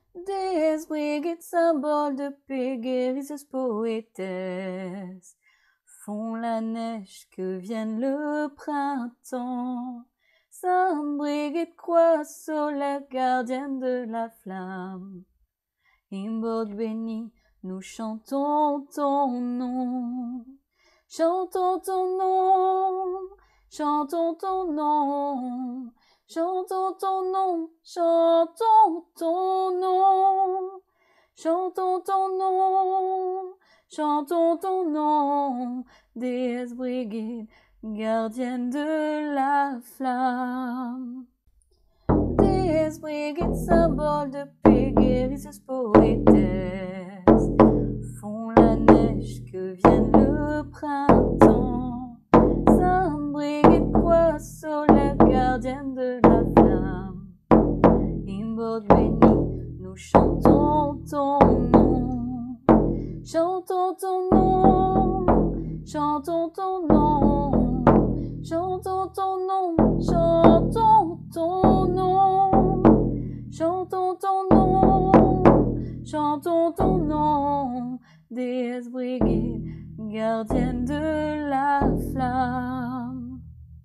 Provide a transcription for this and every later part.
Déesse Brigitte, symbole de paix, guérisseuse poétesse, font la neige que vienne le printemps. Sainte Brigitte, croix solaire, gardienne de la flamme, Imbolde bénie, nous chantons ton nom. Chantons ton nom, chantons ton nom, chantons ton nom, chantons ton nom, chantons ton nom, chantons ton nom, déesse Brigitte, gardienne de la flamme. Déesse Brigitte, symbole de paix, guérisseuse poétesse, font la neige que vienne le printemps. Sainte Brigitte, croix solaire, gardienne de la flamme, Imbolde bénie, nous chantons ton nom. Chantons ton nom, chantons ton nom, chantons ton nom, chantons ton nom, chantons ton nom, chantons ton nom, déesse Brigitte, gardienne de la flamme.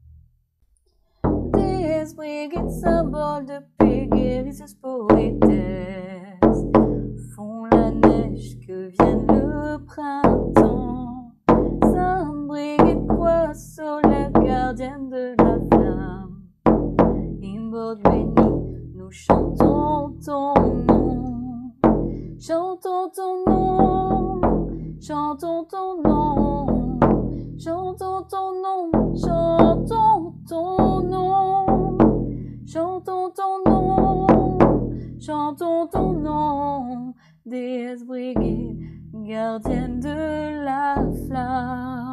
Déesse Brigitte, symbole de paix, guérisseuse poétesse, font la neige que vienne le printemps. Sainte Brigitte, croix solaire, gardienne de la flamme, Imbolde bénie, nous chantons ton nom. Chantons ton nom, chantons ton nom, chantons ton nom, chantons ton nom, chantons ton nom, chantons ton nom, déesse Brigitte, gardienne de la flamme.